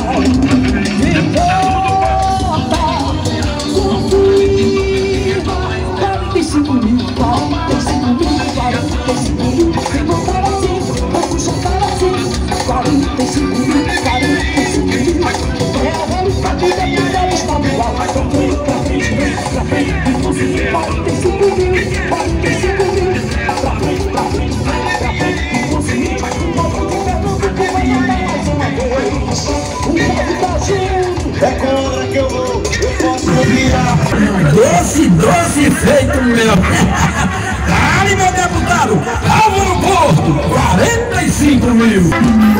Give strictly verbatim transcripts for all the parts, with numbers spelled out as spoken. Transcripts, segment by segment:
É contra que eu vou, eu posso virar. Doce, doce feito meu. Dale, meu deputado, Álvaro Porto, quarenta e cinco mil.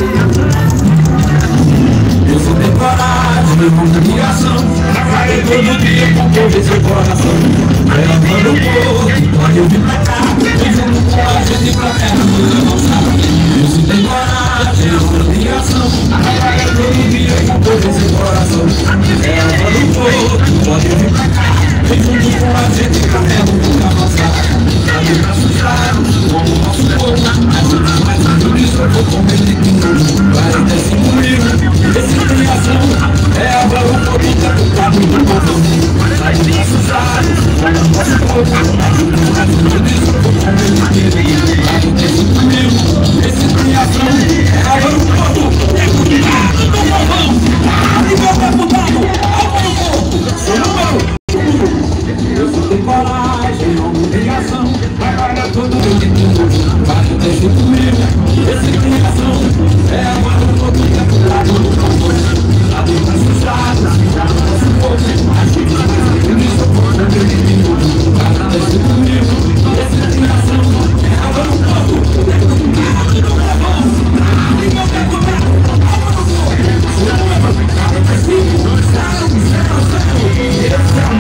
Eu sou de coragem, meu mundo de ação. Trabalhei todo dia com povo e seu coração. Levando o Porto, pode eu vir pra cá. Dizendo que a gente pra terra não avançar. Eu sou de coragem, meu mundo de ação. Trabalhei todo dia com povo e seu coração. Levando o Porto, pode eu vir pra cá. Dizendo que a gente pra terra não avançar. Sabe pra assustar, como o nosso povo. Mas eu não mais tudo isso, eu vou comer de quinto. quarenta e cinco mil. Esse criação é a valor todo deputado do povo. Sai de nossos lados, vai no nosso povo. Mas tudo isso eu vou comer de quinto. quarenta e cinco mil. Esse criação é a valor todo deputado do povão. Vale, meu deputado, Álvaro Porto, seu número. Eu sou de coragem, não de ligação. Trabalha todo meu dia, quarenta e cinco mil. Esse criação é a valor todo deputado do povão. Lá de nossos lados, já no nosso povo. Mas tudo isso eu vou comer de quinto. quarenta e cinco mil. Esse criação é a valor todo deputado do povão. Vale, meu deputado, Álvaro Porto, seu número quarenta e cinco zero zero zero. Esse é o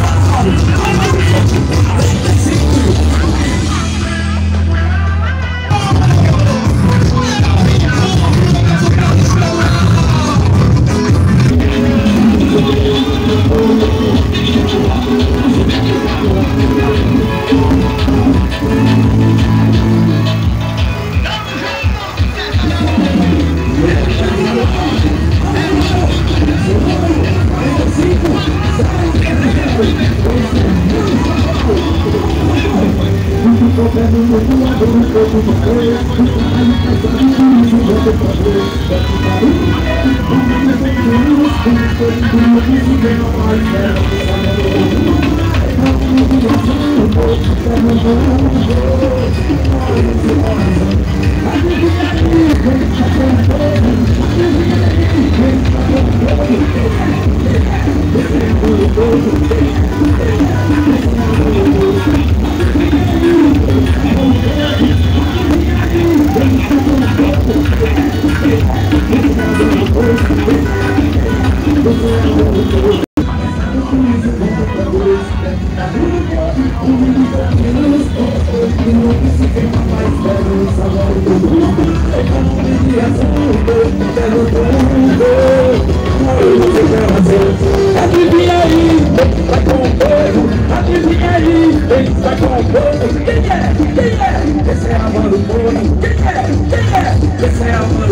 adivinha aí, vai com o povo, adivinha aí, vai com o povo. Quem é? Quem é? Esse é Álvaro Porto. Quem é? Quem é? Esse é Álvaro